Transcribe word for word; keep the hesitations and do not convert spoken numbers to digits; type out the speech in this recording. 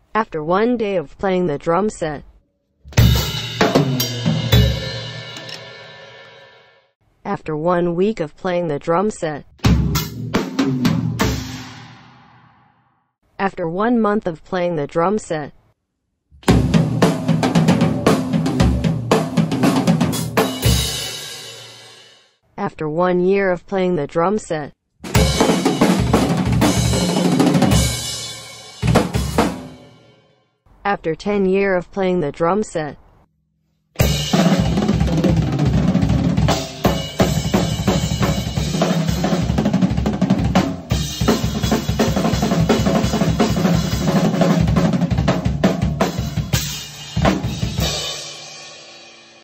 After one day of playing the drum set. After one week of playing the drum set. After one month of playing the drum set. After one year of playing the drum set. After ten years of playing the drum set.